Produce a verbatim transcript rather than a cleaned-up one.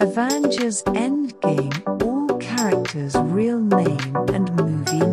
Avengers Endgame, all characters' real name and movie